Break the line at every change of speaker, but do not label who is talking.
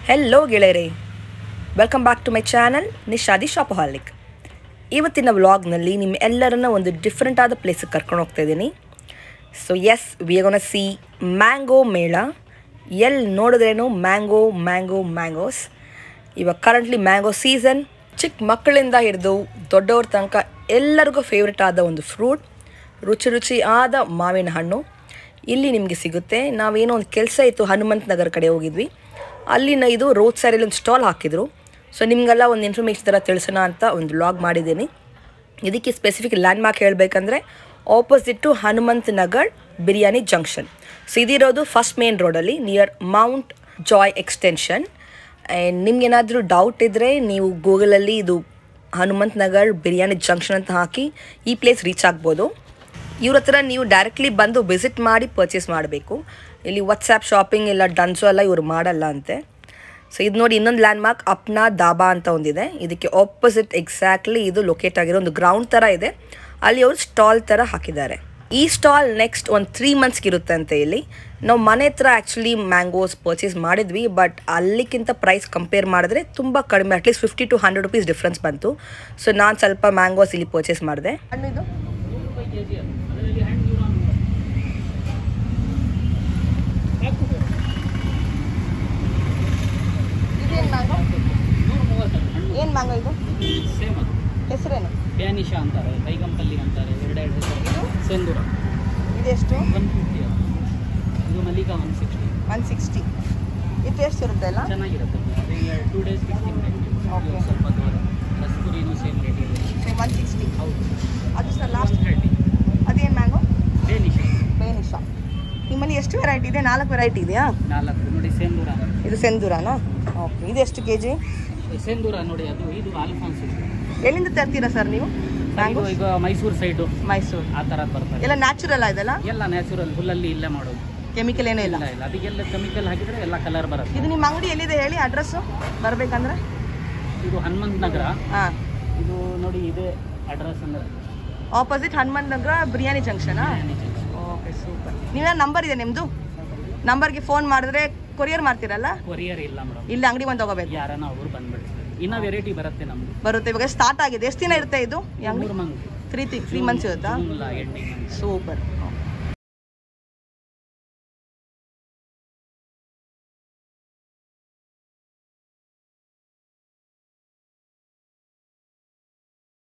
Hello ಗೆಳೆಯರೇ, welcome back to my channel Nisha the shopaholic. ಇವತ್ತಿನ ವ್ಲಾಗ್ನಲ್ಲಿ ನಿಮ್ಮ ಎಲ್ಲರನ್ನ ಒಂದು ಡಿಫ್ರೆಂಟ್ ಆದ ಪ್ಲೇಸಿಗೆ ಕರ್ಕೊಂಡು ಹೋಗ್ತಾ ಇದ್ದೀನಿ. So yes, we are gonna see mango mela. ಎಲ್ಲಿ ನೋಡಿದ್ರೇನು ಮ್ಯಾಂಗೋಸ್. ಇವಾಗ ಕರೆಂಟ್ಲಿ ಮ್ಯಾಂಗೋ ಸೀಸನ್. ಚಿಕ್ಕ ಮಕ್ಕಳಿಂದ ಹಿಡಿದು ದೊಡ್ಡವ್ರ ತನಕ ಎಲ್ಲರಿಗೂ ಫೇವ್ರೆಟ್ ಆದ ಒಂದು ಫ್ರೂಟ್, ರುಚಿ ಆದ ಮಾವಿನ ಹಣ್ಣು ಇಲ್ಲಿ ನಿಮಗೆ ಸಿಗುತ್ತೆ. ನಾವೇನೋ ಒಂದು ಕೆಲಸ ಇತ್ತು, ಹನುಮಂತನಗರ ಕಡೆ ಹೋಗಿದ್ವಿ. ಅಲ್ಲಿನ ಇದು ರೋಡ್ ಸೈಡಲ್ಲಿ ಒಂದು ಸ್ಟಾಲ್ ಹಾಕಿದ್ರು. ಸೊ ನಿಮಗೆಲ್ಲ ಒಂದು ಇನ್ಫಾರ್ಮೇಷನ್ ಥರ ತಿಳಿಸೋಣ ಅಂತ ಒಂದು ವ್ಲಾಗ್ ಮಾಡಿದ್ದೀನಿ. ಇದಕ್ಕೆ ಸ್ಪೆಸಿಫಿಕ್ ಲ್ಯಾಂಡ್ಮಾರ್ಕ್ ಹೇಳಬೇಕಂದ್ರೆ opposite Hanumanthanagar biryani junction. So ಇದಿರೋದು ಫಸ್ಟ್ ಮೇನ್ ರೋಡಲ್ಲಿ near Mount Joy extension. And ನಿಮ್ಗೇನಾದರೂ ಡೌಟ್ ಇದ್ದರೆ ನೀವು ಗೂಗಲಲ್ಲಿ ಇದು ಹನುಮಂತನಗರ್ ಬಿರಿಯಾನಿ ಜಂಕ್ಷನ್ ಅಂತ ಹಾಕಿ ಈ ಪ್ಲೇಸ್ ರೀಚ್ ಆಗ್ಬೋದು. ಇವ್ರ ಹತ್ರ ನೀವು ಡೈರೆಕ್ಟ್ಲಿ ಬಂದು ವಿಸಿಟ್ ಮಾಡಿ ಪರ್ಚೇಸ್ ಮಾಡಬೇಕು. ಇಲ್ಲಿ ವಾಟ್ಸ್ಯಾಪ್ ಶಾಪಿಂಗ್ ಇಲ್ಲ ಡನ್ಸೋ ಎಲ್ಲ ಇವರು ಮಾಡಲ್ಲ ಅಂತೆ. ಸೊ ಇದು ನೋಡಿ, ಇನ್ನೊಂದು ಲ್ಯಾಂಡ್ಮಾರ್ಕ್ ಅಪ್ನಾ ದಾಬಾ ಅಂತ ಒಂದಿದೆ. ಇದಕ್ಕೆ ಆಪೋಸಿಟ್ ಎಕ್ಸಾಕ್ಟ್ಲಿ ಇದು ಲೊಕೇಟ್ ಆಗಿರೋ ಒಂದು ಗ್ರೌಂಡ್ ಥರ ಇದೆ. ಅಲ್ಲಿ ಅವರು ಸ್ಟಾಲ್ ಥರ ಹಾಕಿದ್ದಾರೆ. ಈ ಸ್ಟಾಲ್ ನೆಕ್ಸ್ಟ್ ಒಂದು 3 ಮಂತ್ಸ್ಗೆ ಇರುತ್ತೆ ಅಂತೆ. ಇಲ್ಲಿ ನಾವು ಮನೆ ಹತ್ರ ಆ್ಯಕ್ಚುಲಿ ಮ್ಯಾಂಗೋಸ್ ಪರ್ಚೇಸ್ ಮಾಡಿದ್ವಿ, ಬಟ್ ಅಲ್ಲಿಗಿಂತ ಪ್ರೈಸ್ ಕಂಪೇರ್ ಮಾಡಿದ್ರೆ ತುಂಬ ಕಡಿಮೆ, ಅಟ್ಲೀಸ್ಟ್ 50 to 100 rupees ಡಿಫ್ರೆನ್ಸ್ ಬಂತು. ಸೊ ನಾನು ಸ್ವಲ್ಪ ಮ್ಯಾಂಗೋಸ್ ಇಲ್ಲಿ ಪರ್ಚೇಸ್ ಮಾಡಿದೆ. ಹಣ್ಣಿದು ಏನು ಮ್ಯಾಂಗೋ ಇದು?
ಸೇಮ್ ಅದು
ಹೆಸರೇನು?
ಪ್ಯಾನಿಶಾ ಅಂತಾರೆ, ಬೈಗಂಪಲ್ಲಿ ಅಂತಾರೆ, ಎರಡೆರಡು ಹೆಸರು.
ಇದು
ಸೆಂದೂರ
ಇದೆಷ್ಟು?
150. ಇದು ಮಲ್ಲಿಕಾ 160.
ಇದು ಟೇಸ್ಟ್ ಇರುತ್ತೆ ಅಲ್ಲ?
ಚೆನ್ನಾಗಿರುತ್ತೆ. ಅದೇ 2 days ಬಿಟ್ಟು
ಓಕೆ.
ಸ್ವಲ್ಪ ದೂರ. ರಸಪುರಿನೂ ಸೇಮ್ ರೇಟ್ ಇದೆ.
ಸೊ 160.
ಹೌದು.
ಅದು ಸರ್ ಲಾಸ್ಟ್
30.
ಅದೇನು ಮ್ಯಾಂಗೋ?
ಬೇನಿಶಾ.
ನಿಮ್ಮಲ್ಲಿ ಎಷ್ಟು ವೆರೈಟಿ ಇದೆ? 4 ವೆರೈಟಿ ಇದೆಯಾ?
4 ನೋಡಿ. ಸೆಂದೂರ
ಇದು ಸೆಂದೂರಾನಾ? ಓಕೆ. ಇದು ಎಷ್ಟು ಕೆಜಿ?
ಸೆಂದೂರ ನೋಡಿ, ಇದು ಆಲ್ಫಾನ್ಸ್.
ಎಲ್ಲಿಂದ ತರ್ತೀರಾ ಸರ್ ನೀವು ಮ್ಯಾಂಗೋ?
ಈಗ ಮೈಸೂರು ಸೈಡು,
ಮೈಸೂರು
ಆ ಥರ ಬರ್ತಾರೆ.
ಎಲ್ಲ ನ್ಯಾಚುರಲ್ ಇದೆಲ್ಲ?
ಎಲ್ಲ ನ್ಯಾಚುರಲ್, ಹುಲ್ಲಲ್ಲಿ ಇಲ್ಲೇ ಮಾಡೋದು.
ಕೆಮಿಕಲ್ ಏನೂ ಇಲ್ಲ?
ಇಲ್ಲ, ಅದಕ್ಕೆಲ್ಲ ಕೆಮಿಕಲ್ ಹಾಕಿದ್ರೆ ಎಲ್ಲ ಕಲರ್ ಬರುತ್ತೆ.
ಇದು ನಿಮ್ಮ ಅಂಗಡಿ ಎಲ್ಲಿದೆ ಹೇಳಿ, ಅಡ್ರೆಸ್ಸು ಬರಬೇಕಂದ್ರೆ?
ಇದು ಹನುಮಂತನಗರ.
ಹಾಂ,
ಇದು ನೋಡಿ, ಇದೆ ಅಡ್ರೆಸ್ ಅಂದ್ರೆ
ಆಪೋಸಿಟ್ ಹನುಮಂತನಗರ ಬಿರಿಯಾನಿ ಜಂಕ್ಷನಾ? Okay, super. ನೀವೇನ ನಂಬರ್ ಇದೆ ನಿಮ್ಮದು? ನಂಬರ್ಗೆ ಫೋನ್ ಮಾಡಿದ್ರೆ ಕೊರಿಯರ್ ಮಾಡ್ತೀರಲ್ಲ?
ಕೊರಿಯರ್ ಇಲ್ಲ ಮೇಡಮ್,
ಇಲ್ಲಿ ಅಂಗಡಿ ಬಂದು ಹೋಗಬೇಕು.
ಯಾರನ್ನ ಅವರು ಬಂದ್ಬಿಡ್ತಾರೆ. ಇನ್ನ ವೆರೈಟಿ ಬರುತ್ತೆ ನಮ್ದು.
ಬರುತ್ತೆ. ಇವಾಗ ಸ್ಟಾರ್ಟ್ ಆಗಿದೆ. ಎಷ್ಟು ದಿನ ಇರುತ್ತೆ ಇದು?
3 ಮಂತ್.
3 ಮಂತ್ಸ್ ಇರುತ್ತಾ?
ಎಂಡಿಂಗ್.
ಸೂಪರ್.